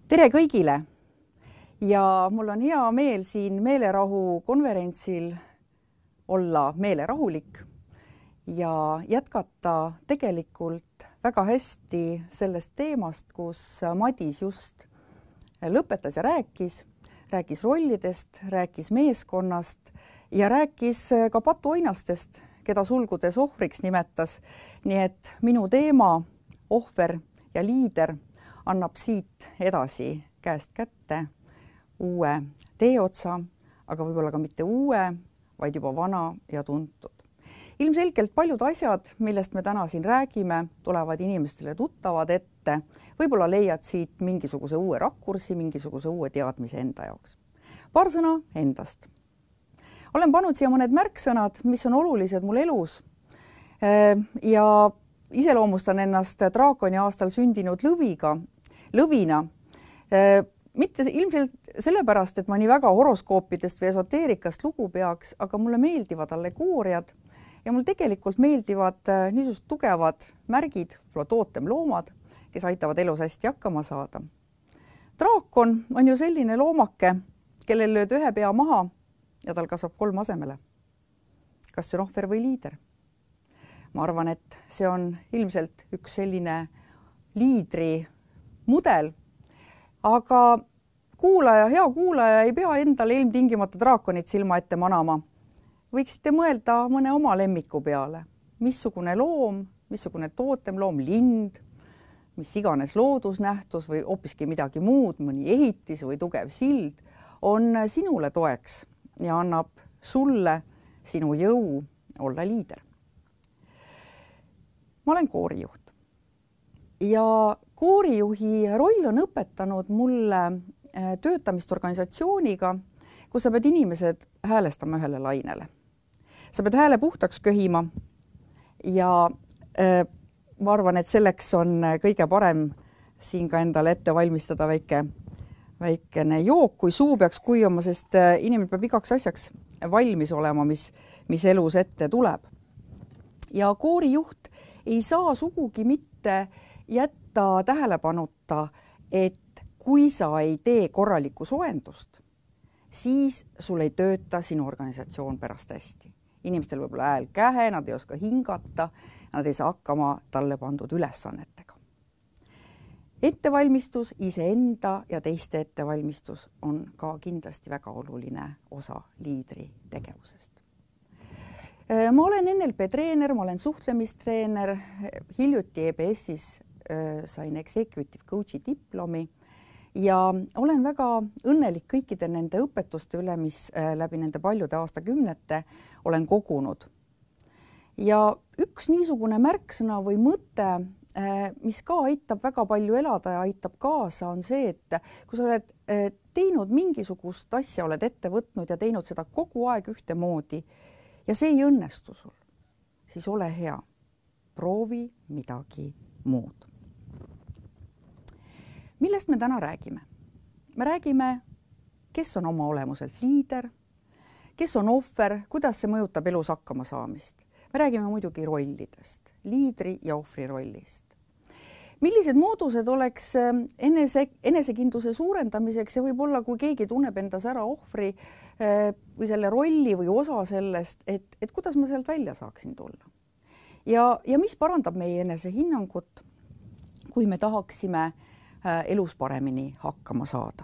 Tere kõigile ja mul on hea meel siin meelerahu konverentsil olla meelerahulik ja jätkata tegelikult väga hästi sellest teemast, kus Madis just lõpetas ja rääkis rollidest, rääkis meeskonnast ja rääkis ka patuoinastest, keda sulgudes ohvriks nimetas. Nii et minu teema, ohver ja liider, annab siit edasi käest kätte uue teeotsa, aga võib-olla ka mitte uue, vaid juba vana ja tuntud. Ilmselgelt paljud asjad, millest me täna siin räägime, tulevad inimestele tuttavad ette. Võib-olla leiad siit mingisuguse uue rakursi, mingisuguse uue teadmise enda jaoks. Paar sõna endast. Olen pannud siia mõned märksõnad, mis on olulised mul elus ja iseloomustan ennast draakoni aastal sündinud lõvina. Mitte ilmselt sellepärast, et ma nii väga horoskoopidest või esoteerikast lugu peaks, aga mulle meeldivad allegooriad ja mul tegelikult meeldivad niisugused tugevad märgid, tootemloomad, kes aitavad elus hästi hakkama saada. Draakon on ju selline loomake, kellel lööd ühe pea maha ja tal kasvab 3 asemele. Kas see on ohver või liider? Ma arvan, et see on ilmselt üks selline liidri mudel, aga hea kuulaja ei pea endale ilmtingimata draakonit silma ette manama. Võiksite mõelda mõne oma lemmiku peale. Missugune loom, missugune tootemloom, lind, mis iganes loodusnähtus või hoopiski midagi muud, mõni ehitis või tugev sild, on sinule toeks ja annab sulle sinu jõu olla liider. Ma olen koorijuht ja koorijuhi roll on õpetanud mulle töötamist organisatsiooniga, kus sa pead inimesed häälestama ühele lainele. Sa pead hääle puhtaks köhima ja ma arvan, et selleks on kõige parem siin ka endale ette valmistada väikene jook, kui suu peaks kuivama, sest inimene peab igaks asjaks valmis olema, mis elus ette tuleb. Ja koorijuht ei saa sugugi mitte jätta tähelepanuta, et kui sa ei tee korralikku soendust, siis sul ei tööta sinu organisatsioon pärast hästi. Inimestel võib-olla hääl kähe, nad ei oska hingata, nad ei saa hakkama talle pandud ülesannetega. Ettevalmistus, iseenda ja teiste ettevalmistus on ka kindlasti väga oluline osa liidri tegevusest. Ma olen NLP treener, ma olen suhtlemistreener, hiljuti EBS-is sain Executive Coachi diplomi ja olen väga õnnelik kõikide nende õpetuste üle, mis läbi nende paljude aastakümnete olen kogunud. Ja üks niisugune märksõna või mõte, mis ka aitab väga palju elada ja aitab kaasa, on see, et kui sa oled teinud mingisugust asja, oled ette võtnud ja teinud seda kogu aeg ühtemoodi ja see ei õnnestu sul, siis ole hea, proovi midagi muud. Millest me täna räägime? Me räägime, kes on oma olemuselt liider, kes on ohver, kuidas see mõjutab elus hakkama saamist. Me räägime muidugi rollidest, liidri ja ohvri rollist. Millised moodused oleks enesekindluse suurendamiseks ja võib-olla, kui keegi tunneb endas ära ohvri või selle rolli või osa sellest, et kuidas ma sealt välja saaksin tulla. Ja mis parandab meie enesehinnangut, kui me tahaksime elus paremini hakkama saada.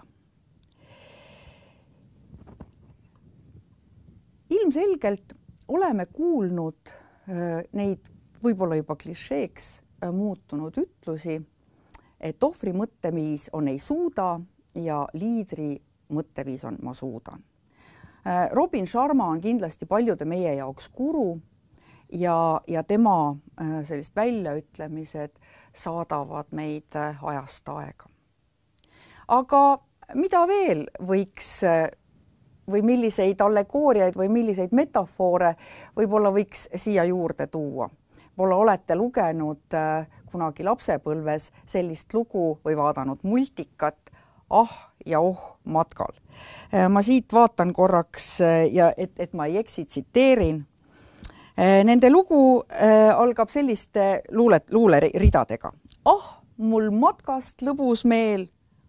Ilmselgelt oleme kuulnud neid võib-olla juba klišeeks muutunud ütlusi, et ohvri mõtteviis on ei suuda ja liidri mõtteviis on ma suudan. Robin Sharma on kindlasti paljude meie jaoks guru ja tema sellist väljaütlemised saadavad meid ajast aega. Aga mida veel võiks või milliseid allegooriaid või milliseid metafoore võib-olla võiks siia juurde tuua? Võib-olla olete lugenud kunagi lapsepõlves sellist lugu või vaadanud multikat ja matkal. Ma siit vaatan korraks ja et ma ei eksi, tsiteerin. Nende lugu algab selliste luuleridadega. Mul matkast lõbus meel,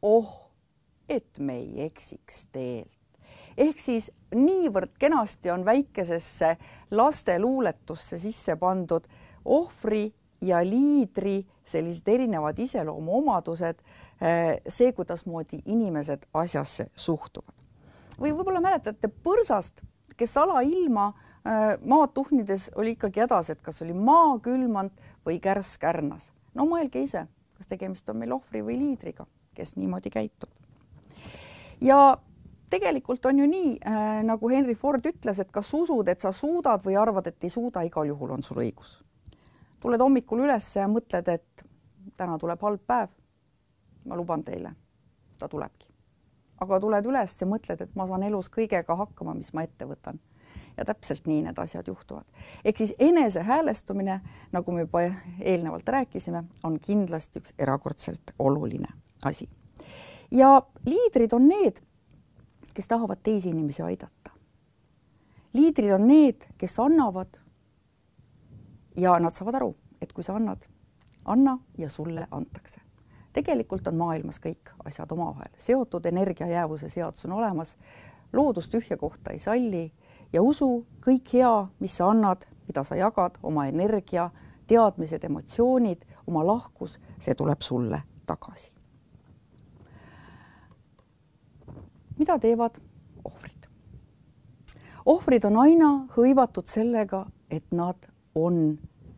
et me ei eksiks teelt. Ehk siis niivõrd kenasti on väikesesse lasteluuletusse sisse pandud ohvri ja liidri sellised erinevad iseloomuomadused, see, kuidasmoodi inimesed asjasse suhtuvad. Või võib-olla mäletate põrsast, kes alailma maad tuhnides oli ikkagi hädas, et kas oli maa külmand või kärss kärnas. No mõelge ise, kas tegemist on meil ohvri või liidriga, kes niimoodi käitub. Ja tegelikult on ju nii, nagu Henry Ford ütles, et kas usud, et sa suudad või arvad, et ei suuda, igal juhul on sul õigus. Tuled hommikul üles ja mõtled, et täna tuleb halb päev. Ma luban teile, ta tulebki. Aga tuled üles ja mõtled, et ma saan elus kõigega hakkama, mis ma ette võtan. Ja täpselt nii need asjad juhtuvad. Ehk siis enesehäälestumine, nagu me juba eelnevalt rääkisime, on kindlasti üks erakordselt oluline asi. Ja liidrid on need, kes tahavad teisi inimesi aidata. Liidrid on need, kes annavad ja nad saavad aru, et kui sa annad, anna ja sulle antakse. Tegelikult on maailmas kõik asjad omavahel seotud, energiajäävuse seadus on olemas, loodus tühja kohta ei salli ja usu, kõik hea, mis sa annad, mida sa jagad, oma energia, teadmised, emotsioonid, oma lahkus, see tuleb sulle tagasi. Mida teevad ohvrid? Ohvrid on aina hõivatud sellega, et nad on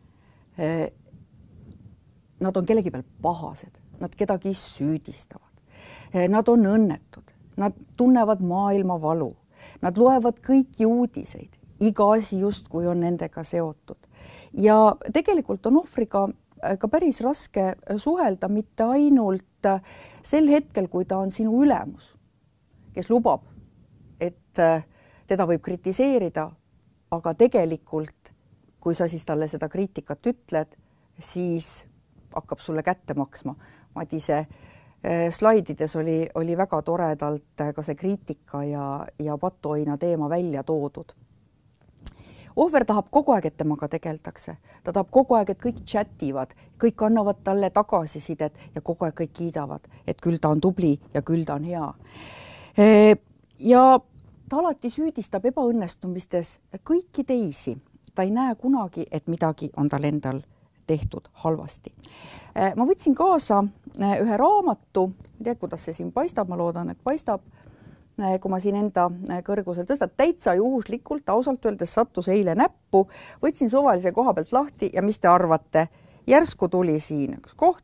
kellegi peal pahased, nad kedagi süüdistavad, nad on õnnetud, nad tunnevad maailma valu, nad loevad kõiki uudiseid, iga asi justkui on nendega seotud. Ja tegelikult on ohvriga ka päris raske suhelda mitte ainult sel hetkel, kui ta on sinu ülemus, kes lubab, et teda võib kritiseerida, aga tegelikult, kui sa siis talle seda kriitikat ütled, siis hakkab sulle kätte maksma. Madise slaidides oli väga toredalt ka see kriitika ja patuoina teema välja toodud. Ohver tahab kogu aeg, et temaga tegeldakse. Ta tahab kogu aeg, et kõik chativad, kõik annavad talle tagasisidet ja kogu aeg kõik kiidavad, et küll ta on tubli ja küll ta on hea. Ja ta alati süüdistab ebaõnnestumistes kõiki teisi. Ta ei näe kunagi, et midagi on tal endal tehtud halvasti. Ma võtsin kaasa ühe raamatu, ei tea, kuidas see siin paistab, ma loodan, et paistab, kui ma siin enda kõrgusel tõstan, täitsa juhuslikult, ausalt öeldes sattus eile näppu, võtsin suvalise koha pealt lahti ja mis te arvate, järsku tuli siin üks koht,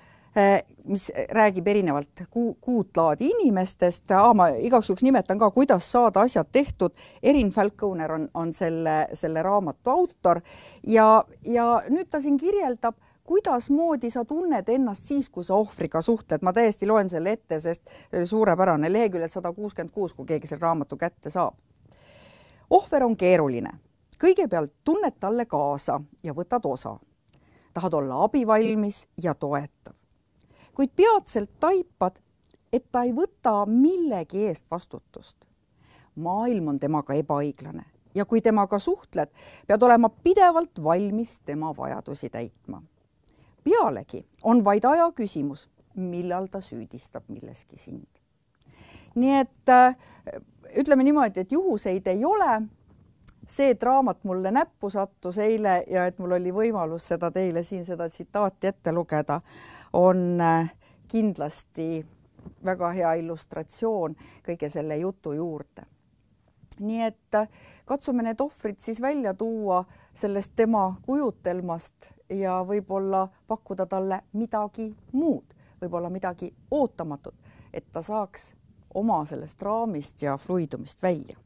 mis räägib erinevalt kuut laadi inimestest. Ma igaks juhuks nimetan ka, kuidas saada asjad tehtud. Erin Falconer on selle raamatu autor ja nüüd ta siin kirjeldab, kuidas moodi sa tunned ennast siis, kui sa ohvriga suhtled. Ma täiesti loen selle ette, sest suurepärane leheküljel 166, kui keegi selle raamatu kätte saab. Ohver on keeruline. Kõigepealt tunned talle kaasa ja võtad osa. Tahad olla abivalmis ja toetav. Kuid peatselt taipad, et ta ei võta millegi eest vastutust. Maailm on temaga ebaõiglane ja kui temaga suhtled, pead olema pidevalt valmis tema vajadusi täitma. Pealegi on vaid aja küsimus, millal ta süüdistab milleski sind. Nii et ütleme niimoodi, et juhuseid ei ole. See, et raamat mulle näppu sattus eile ja et mul oli võimalus seda teile siin seda tsitaati ette lugeda, on kindlasti väga hea illustratsioon kõige selle jutu juurde. Nii et katsume need ohvrid siis välja tuua sellest tema kujutelmast ja võib-olla pakkuda talle midagi muud, võib-olla midagi ootamatut, et ta saaks oma sellest raamist ja fluidumist välja.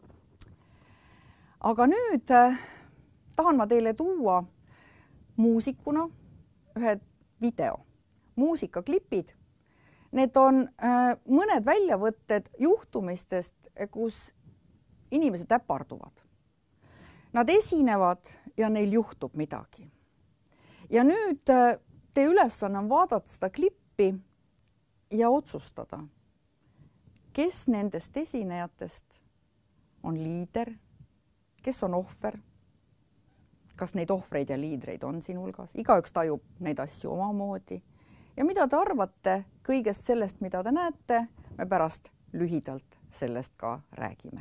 Aga nüüd tahan ma teile tuua muusikuna ühe video, muusikaklipid. Need on mõned väljavõtted juhtumistest, kus inimesed äparduvad. Nad esinevad ja neil juhtub midagi. Ja nüüd teie ülesanne on vaadata seda klippi ja otsustada, kes nendest esinejatest on liider, kes on ohver, kas neid ohvreid ja liidreid on siin hulgas, igaüks tajub neid asju omamoodi ja mida te arvate kõigest sellest, mida te näete, me pärast lühidalt sellest ka räägime.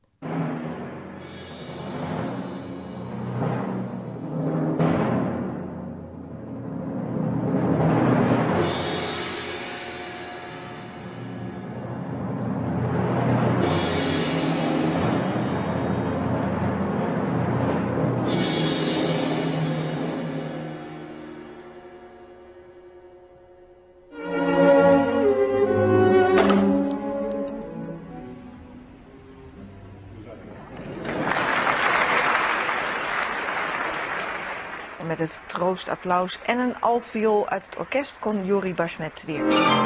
Met het troostapplaus en een altviool uit het orkest kon Jori Bashmet weer.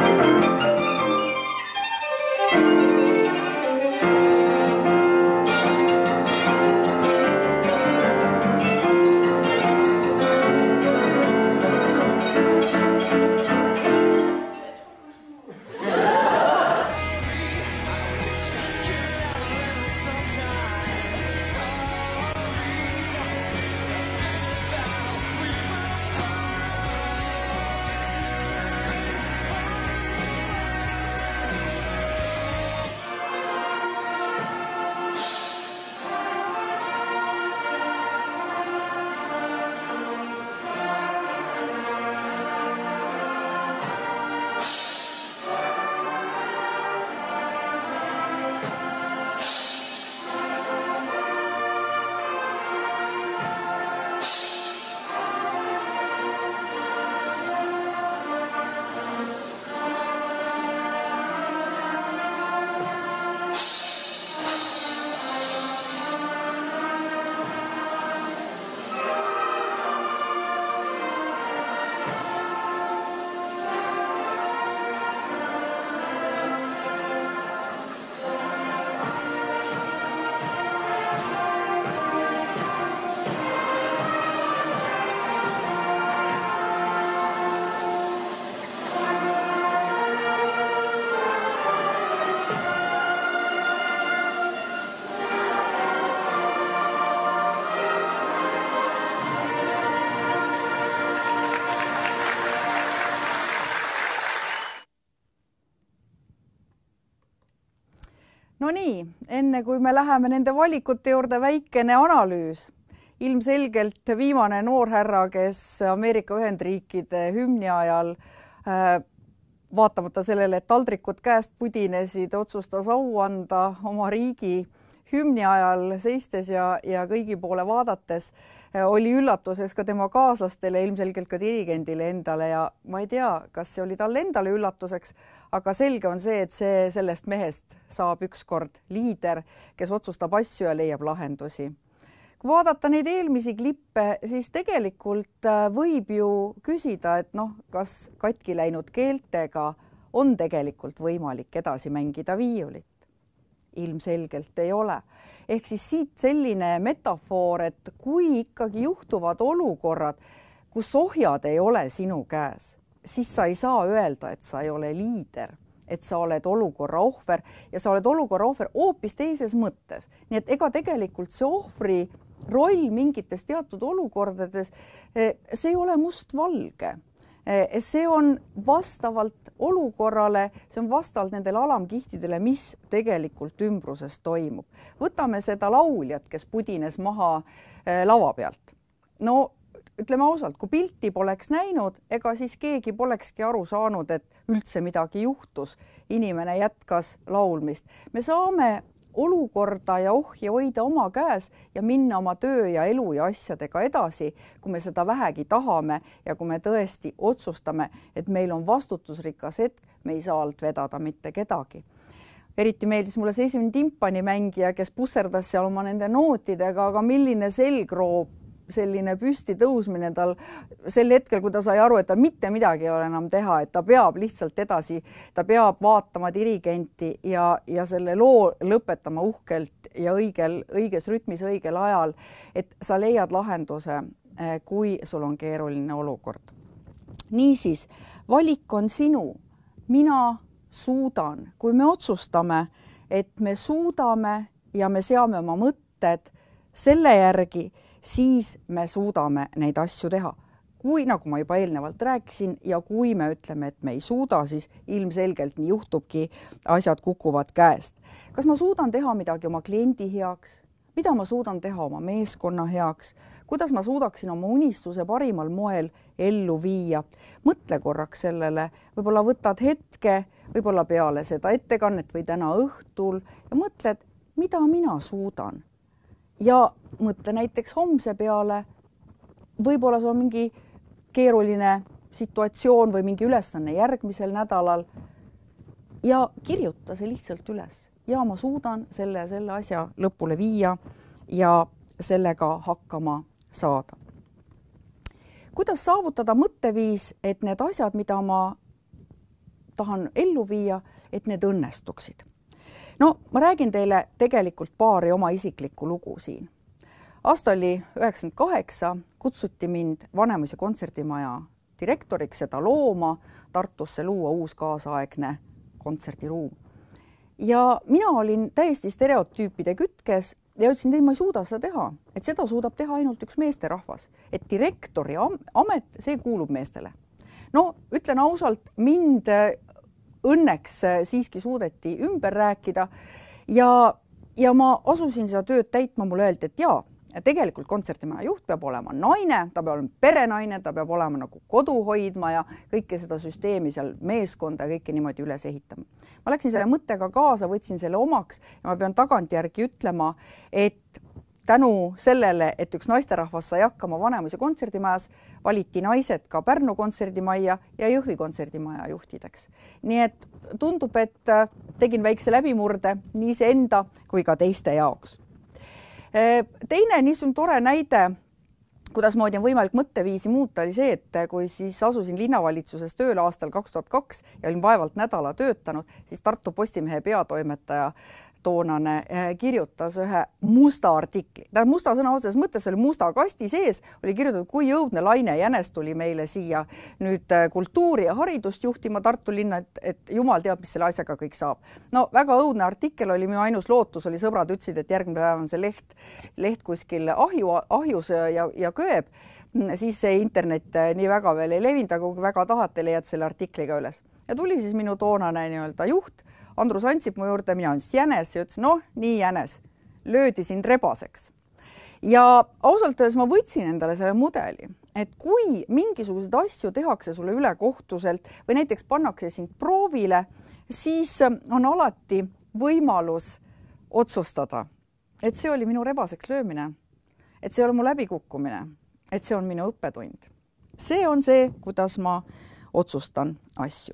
No nii, enne kui me läheme nende valikute juurde, väikene analüüs. Ilmselgelt viimane noorhärra, kes Ameerika Ühendriikide hümni ajal, vaatamata sellele, et taldrikud käest pudinesid, otsustas au anda oma riigi hümni ajal seistes ja kõigi poole vaadates, oli üllatuseks ka tema kaaslastele, ilmselgelt ka dirigendile endale ja ma ei tea, kas see oli talle endale üllatuseks, aga selge on see, et sellest mehest saab ükskord liider, kes otsustab asju ja leiab lahendusi. Kui vaadata neid eelmisi klippe, siis tegelikult võib ju küsida, et kas katki läinud keeltega on tegelikult võimalik edasi mängida viiulit. Ilmselgelt ei ole. Ehk siis siit selline metafoor, et kui ikkagi juhtuvad olukorrad, kus ohjad ei ole sinu käes, siis sa ei saa öelda, et sa ei ole liider, et sa oled olukorra ohver ja sa oled olukorra ohver hoopis teises mõttes. Nii et ega tegelikult see ohvri roll mingites teatud olukordades, see ei ole mustvalge. See on vastavalt olukorrale, see on vastavalt nendele alamkihtidele, mis tegelikult ümbruses toimub. Võtame seda lauljat, kes pudines maha lava pealt. No ütleme ausalt, kui pilti poleks näinud, ega siis keegi polekski aru saanud, et üldse midagi juhtus. Inimene jätkas laulmist. Me saame olukorda ja ohje hoida oma käes ja minna oma töö ja elu ja asjadega edasi, kui me seda vähegi tahame ja kui me tõesti otsustame, et meil on vastutusrikas hetk, me ei saa alt vedada mitte kedagi. Eriti meeldis mulle see esimene timpanimängija, kes pusserdas seal oma nende nootidega, aga milline selgroop, selline püsti tõusmine tal sel hetkel, kui ta sai aru, et ta mitte midagi ei ole enam teha, et ta peab lihtsalt edasi, ta peab vaatama dirigenti ja selle loo lõpetama uhkelt ja õiges rütmis õigel ajal, et sa leiad lahenduse, kui sul on keeruline olukord. Niisiis, valik on sinu. Mina suudan. Kui me otsustame, et me suudame ja me seame oma mõtted selle järgi, siis me suudame neid asju teha. kui, nagu ma juba eelnevalt rääkisin, ja kui me ütleme, et me ei suuda, siis ilmselgelt nii juhtubki, asjad kukuvad käest. Kas ma suudan teha midagi oma kliendi heaks? Mida ma suudan teha oma meeskonna heaks? Kuidas ma suudaksin oma unistuse parimal moel ellu viia? Mõtle korraks sellele, võib-olla võtad hetke, võib-olla peale seda ettekannet või täna õhtul ja mõtled, mida mina suudan. Ja mõtle näiteks homse peale, võib-olla see on mingi keeruline situatsioon või mingi ülesanne järgmisel nädalal ja kirjuta see lihtsalt üles. Ja ma suudan selle asja lõpule viia ja sellega hakkama saada. Kuidas saavutada mõtteviis, et need asjad, mida ma tahan ellu viia, et need õnnestuksid? No, ma räägin teile tegelikult paari oma isiklikku lugu siin. Aasta oli 98, kutsuti mind Vanemuise kontserdimaja direktoriks seda looma, Tartusse luua uus kaasaegne kontserdiruum. Ja mina olin täiesti stereotüüpide kütkes ja ütlesin, et ma ei suuda seda teha, et seda suudab teha ainult üks meesterahvas, et direktori amet, see kuulub meestele. No, ütlen ausalt, mind õnneks siiski suudeti ümber rääkida ja ma asusin seda tööd täitma, mulle öeldi, et jaa, tegelikult kontserdimaja juht peab olema naine, ta peab olema perenaine, ta peab olema nagu kodu hoidma ja kõike seda süsteemi seal meeskonda ja kõike niimoodi üles ehitama. Ma läksin selle mõttega kaasa, võtsin selle omaks ja ma pean tagantjärgi ütlema, et tänu sellele, et üks naisterahvas sai hakkama Vanemuise kontserdimajas, valiti naised ka Pärnu kontserdimajja ja Jõhvi kontserdimaja juhtideks. Nii et tundub, et tegin väikse läbimurde nii iseenda kui ka teiste jaoks. Teine niisugune tore näide, kuidas moodi on võimalik mõtteviisi muuta, oli see, et kui siis asusin linnavalitsuses tööle aastal 2002 ja olin vaevalt nädala töötanud, siis Tartu Postimehe peatoimetaja toonane kirjutas ühe musta artikli. Musta sõna otseses mõttes oli musta kasti sees, oli kirjutatud, kui jõudne Laine Jänes tuli meile siia nüüd kultuuri ja haridust juhtima Tartu linna, et jumal teab, mis selle asjaga kõik saab. No väga õudne artikkel oli, minu ainus lootus oli, sõbrad ütlesid, et järgmine päev on see leht kuskil ahjus ja kööb, siis see internet nii väga veel ei levinud, aga kui väga tahate, leiad selle artikliga üles. Ja tuli siis minu toonane nii-öelda juht, Andrus Ansip mu juurde, mina olen siis Jänes ja ütlesin, noh, nii Jänes, löödi sind rebaseks. Ja ausalt öeldes ma võtsin endale selle mudeli, et kui mingisugused asju tehakse sulle ülekohtuselt või näiteks pannakse sind proovile, siis on alati võimalus otsustada, et see oli minu rebaseks löömine, et see oli mu läbikukkumine, et see on minu õppetund. See on see, kuidas ma otsustan asju.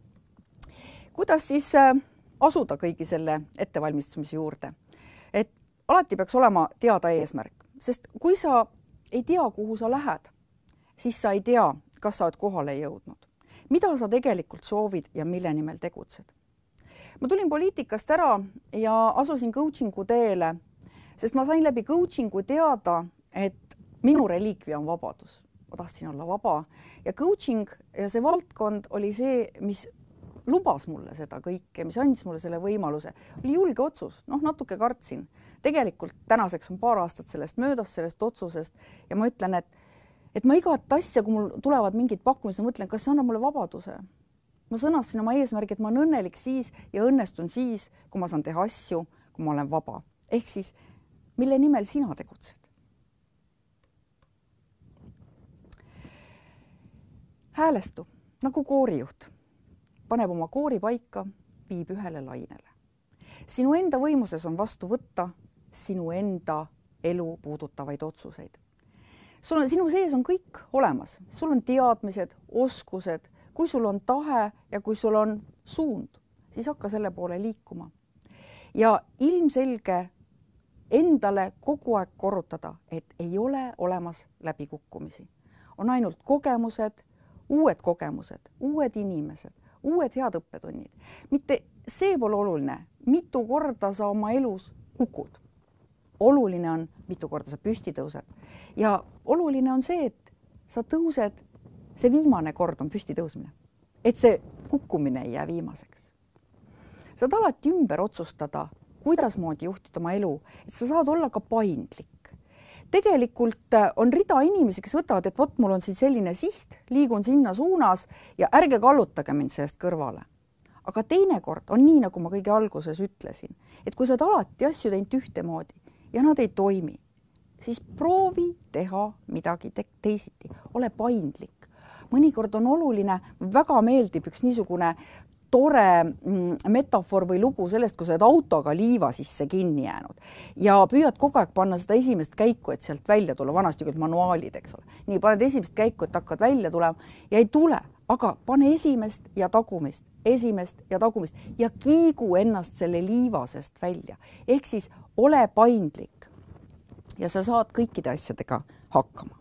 Kuidas siis asuda kõigi selle ettevalmistamise juurde? Et alati peaks olema teada eesmärk, sest kui sa ei tea, kuhu sa lähed, siis sa ei tea, kas sa oled kohale jõudnud. Mida sa tegelikult soovid ja mille nimel tegutsed? Ma tulin poliitikast ära ja asusin coachingu teele, sest ma sain läbi coachingu teada, et minu reliikvia on vabadus. Ma tahtsin olla vaba ja coaching ja see valdkond oli see, mis lubas mulle seda kõike, mis andis mulle selle võimaluse. Oli julge otsus, natuke kartsin. Tegelikult tänaseks on paar aastat sellest möödas, sellest otsusest ja ma ütlen, et ma igat asja, kui mul tulevad mingid pakkumised, ma mõtlen, kas see annab mulle vabaduse. Ma sõnasin oma eesmärgi, et ma olen õnnelik siis ja õnnestun siis, kui ma saan teha asju, kui ma olen vaba. Ehk siis, mille nimel sina tegutsed? Häälestu, nagu koorijuht. Paneb oma koori paika, viib ühele lainele. Sinu enda võimuses on vastu võtta sinu enda elu puudutavaid otsuseid. Sinu sees on kõik olemas. Sul on teadmised, oskused, kui sul on tahe ja kui sul on suund, siis hakka selle poole liikuma. Ja ilmselge endale kogu aeg korrutada, et ei ole olemas läbikukkumisi. On ainult kogemused, uued inimesed, uued head õppetunnid. Mitte see pole oluline, mitu korda sa oma elus kukud. Oluline on, mitu korda sa püsti tõused. Ja oluline on see, et sa tõused, see viimane kord on püsti tõusmine. Et see kukkumine ei jää viimaseks. Saad alati ümber otsustada, kuidas moodi juhtida oma elu, et sa saad olla ka paindlik. tegelikult on rida inimesi, kes võtavad, et vot mul on siin selline siht, liigun sinna suunas ja ärge kallutage mind sellest kõrvale. Aga teinekord on nii, nagu ma kõige alguses ütlesin, et kui sa oled alati asju teinud ühtemoodi ja nad ei toimi, siis proovi teha midagi teisiti, ole paindlik. Mõnikord on oluline, väga meeldib üks niisugune tore metafoor või lugu sellest, kui sa oled autoga liiva sisse kinni jäänud ja püüad kogu aeg panna seda esimest käiku, et sealt välja tulla, vanasti küll manuaalid, eks ole. Nii paned esimest käiku, et hakkad välja tulema ja ei tule, aga pane esimest ja tagumist ja kiigu ennast selle liivasest välja. Ehk siis ole paindlik ja sa saad kõikide asjadega hakkama.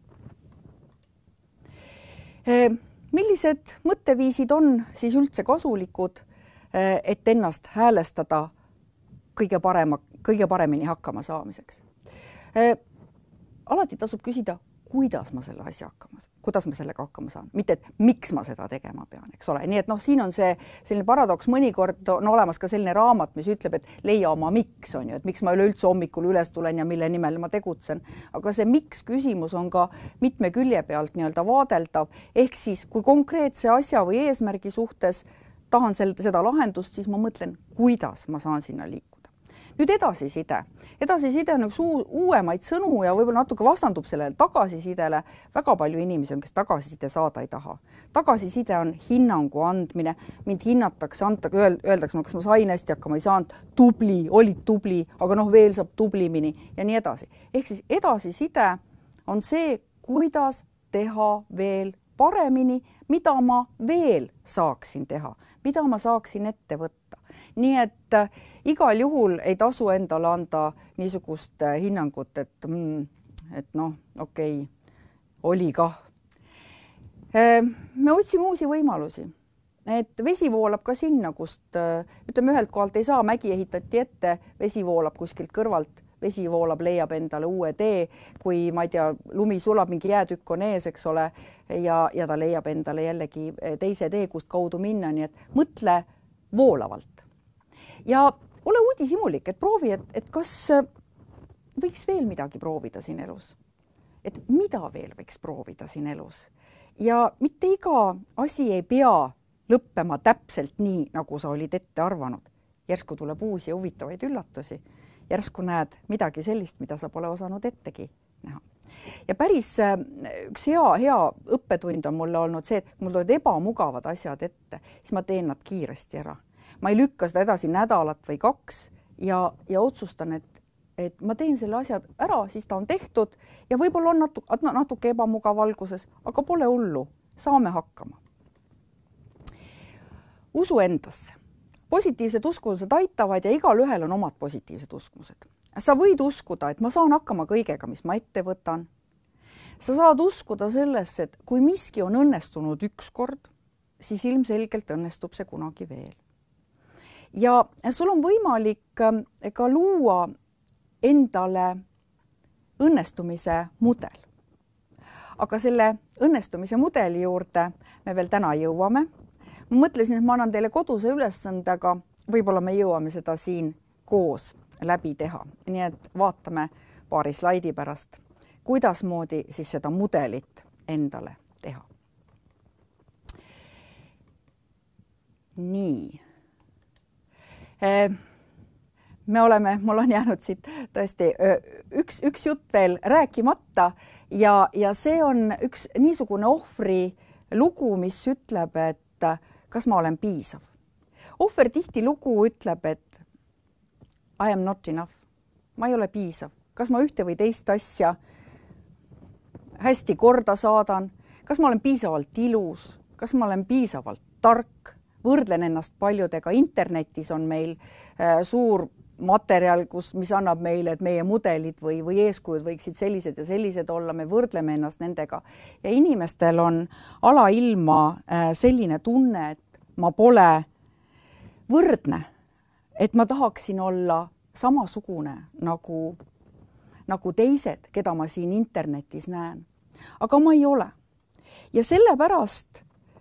Millised mõtteviisid on siis üldse kasulikud, et ennast häälestada kõige paremini hakkama saamiseks? Alati tasub küsida, kuidas ma selle asja kuidas ma sellega hakkama saan, mitte et miks ma seda tegema pean, eks ole. Nii et siin on see selline paradoks, mõnikord on olemas ka selline raamat, mis ütleb, et leia oma miks on ju, et miks ma üleüldse hommikul üles tulen ja mille nimel ma tegutsen. Aga see miks küsimus on ka mitme külje pealt nii-öelda vaadeldav, ehk siis kui konkreetse asja või eesmärgi suhtes tahan seda lahendust, siis ma mõtlen, kuidas ma saan sinna liikuda. Nüüd edasiside. Edasiside on üks uuemaid sõnu ja võib-olla natuke vastandub sellele tagasisidele. Väga palju inimesi on, kes tagasiside saada ei taha. Tagasiside on hinnangu andmine, mind hinnatakse, öeldakse, kas ma sain hästi hakkama, ei saanud, tubli, olid tubli, aga veel saab tublimini ja nii edasi. Ehk siis edasiside on see, kuidas teha veel paremini, mida ma veel saaksin teha, mida ma saaksin ette võtta. Nii et igal juhul ei tasu endale anda niisugust hinnangut, et okei, oli kah. Me otsime uusi võimalusi, et vesi voolab ka sinna, kust ütleme ühelt kohalt ei saa, mägi ehitati ette, vesi voolab kuskilt kõrvalt, vesi voolab, leiab endale uue tee, kui ma ei tea, lumi sulab, mingi jäätükk on ees, eks ole, ja ta leiab endale jällegi teise tee, kust kaudu minna, nii et mõtle voolavalt. Ja ole uudishimulik, et proovi, et kas võiks veel midagi proovida siin elus. Et mida veel võiks proovida siin elus. Ja mitte iga asi ei pea lõppema täpselt nii, nagu sa olid ette arvanud. Järsku tuleb uusi ja huvitavaid üllatusi. Järsku näed midagi sellist, mida sa pole osanud ettegi näha. Ja päris üks hea õppetund on mulle olnud see, et kui mul tulevad ebamugavad asjad ette, siis ma teen nad kiiresti ära. Ma ei lükka seda edasi nädalat või 2 ja otsustan, et ma teen selle asja ära, siis ta on tehtud ja võib-olla on natuke ebamugav alguses, aga pole hullu, saame hakkama. Usu endasse. Positiivsed uskumused aitavad ja igal ühel on omad positiivsed uskumused. Sa võid uskuda, et ma saan hakkama kõigega, mis ma ette võtan. Sa saad uskuda sellesse, et kui miski on õnnestunud üks kord, siis ilmselgelt õnnestub see kunagi veel. Ja sul on võimalik ka luua endale õnnestumise mudel. Aga selle õnnestumise mudeli juurde me veel täna jõuame. Ma mõtlesin, et ma annan teile koduse ülesandega, võib-olla me jõuame seda siin koos läbi teha. Nii et vaatame paari slaidi pärast, kuidas moodi siis seda mudelit endale teha. Nii. Mul on jäänud siit tõesti üks jutt veel rääkimata ja see on üks niisugune ohvri lugu, mis ütleb, et kas ma olen piisav. Ohver tihti lugu ütleb, et I am not enough. Ma ei ole piisav. Kas ma ühte või teist asja hästi korda saadan? Kas ma olen piisavalt ilus? Kas ma olen piisavalt tark? Võrdlen ennast paljudega. Internetis on meil suur materjal, mis annab meile, et meie mudelid või eeskujud võiksid sellised ja sellised olla. Me võrdleme ennast nendega. Ja inimestel on alailma selline tunne, et ma pole võrdne, et ma tahaksin olla samasugune nagu teised, keda ma siin internetis näen. Aga ma ei ole. Ja sellepärast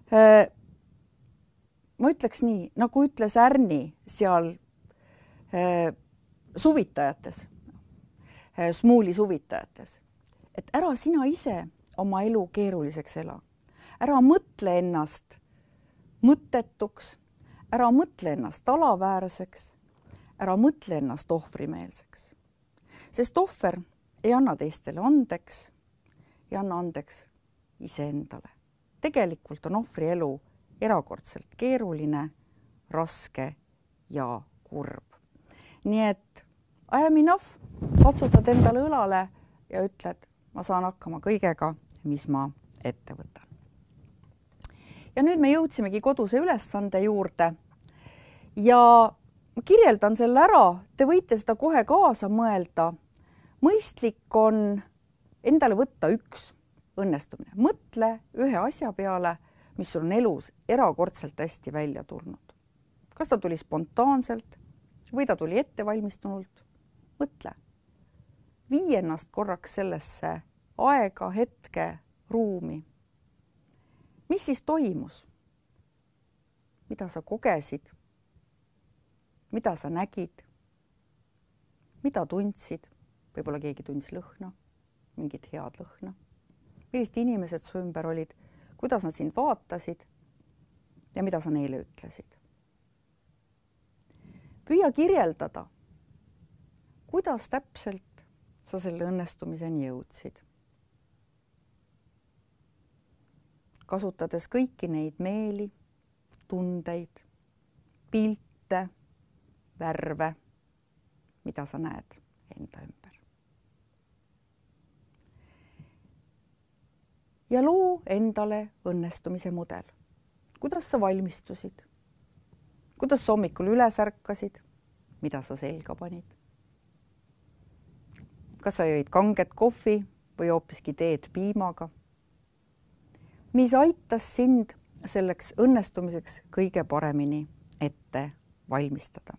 ma ütleks nii, nagu ütles Ärni seal suvitajates. Smuuli suvitajates, et ära sina ise oma elu keeruliseks ela. Ära mõtle ennast mõttetuks, ära mõtle ennast alaväärseks, ära mõtle ennast ohvrimeelseks. Sest ohver ei anna teistele andeks ja anna andeks iseendale. Tegelikult on ohvri elu erakordselt keeruline, raske ja kurb. Nii et I am enough, otsutad endale õlale ja ütled, ma saan hakkama kõigega, mis ma ette võtan. Ja nüüd me jõudsimegi koduse ülesande juurde ja ma kirjeldan selle ära, te võite seda kohe kaasa mõelda. Mõistlik on endale võtta üks õnnestumine. Mõtle ühe asja peale, mis sul on elus erakordselt hästi välja tulnud. Kas ta tuli spontaanselt või ta tuli ettevalmistunult? Mõtle. Vii ennast korraks sellesse aega, hetke, ruumi. Mis siis toimus? Mida sa kogesid? Mida sa nägid? Mida tundsid? Võib-olla keegi tundis lõhna, mingit head lõhna. Millised inimesed su ümber olid? Kuidas nad sind vaatasid? Ja mida sa neile ütlesid? Püüa kirjeldada, kuidas täpselt sa selle õnnestumiseni jõudsid. Kasutades kõiki neid meeli, tundeid, pilte, värve, mida sa näed enda ümber. Ja loo endale õnnestumise mudel. Kuidas sa valmistusid? Kuidas sa hommikul üles ärkasid? Mida sa selga panid? Kas sa jõid kanget kohvi või hoopiski teed piimaga? Mis aitas sind selleks õnnestumiseks kõige paremini ette valmistada?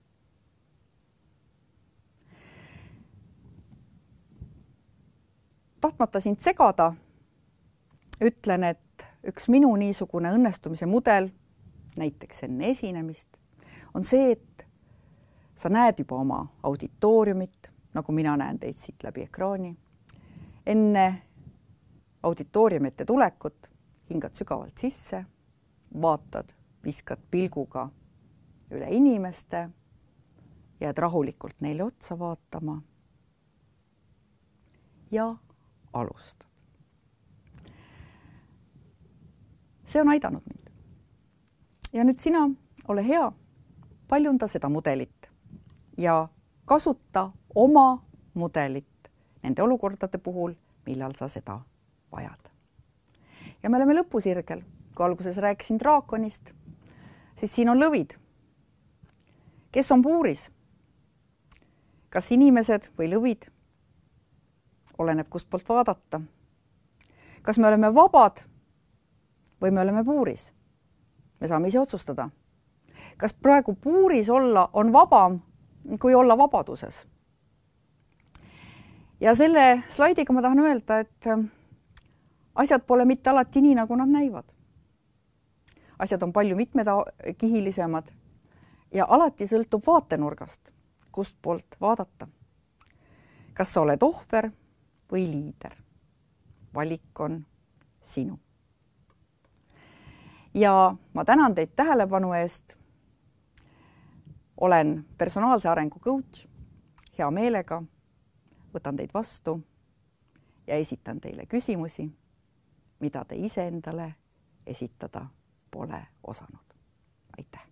Tahtmata sind segada, ütlen, et üks minu niisugune õnnestumise mudel, näiteks enne esinemist, on see, et sa näed juba oma auditooriumit, nagu mina näen teid siit läbi ekraani. Enne auditooriumite tulekut hingad sügavalt sisse, vaatad, viskad pilguga üle inimeste, jääd rahulikult neile otsa vaatama ja alustad. See on aidanud mind. Ja nüüd sina, ole hea, paljunda seda mudelit ja kasuta oma mudelit nende olukordade puhul, millal sa seda vajad. Ja me oleme lõpusirgel. Kui alguses rääkisin draakonist, siis siin on lõvid. Kes on puuris? Kas inimesed või lõvid? Oleneb, kust poolt vaadata. Kas me oleme vabad või me oleme puuris? Me saame ise otsustada. Kas praegu puuris olla on vabam kui olla vabaduses? Ja selle slaidiga ma tahan öelda, et asjad pole mitte alati nii, nagu nad näivad. Asjad on palju mitmekihilisemad ja alati sõltub vaatenurgast, kust poolt vaadata. Kas sa oled ohver või liider? Valik on sinu. Ja ma tänan teid tähelepanu eest. Olen personaalse arengu coach, hea meelega võtan teid vastu ja esitan teile küsimusi, mida te ise endale esitada pole osanud. Aitäh!